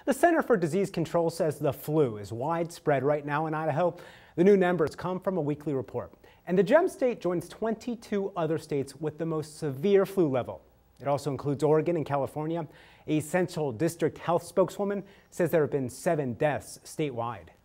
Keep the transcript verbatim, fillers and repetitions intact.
The Center for Disease Control says the flu is widespread right now in Idaho. The new numbers come from a weekly report. And the Gem State joins twenty-two other states with the most severe flu level. It also includes Oregon and California. A Central District Health spokeswoman says there have been seven deaths statewide.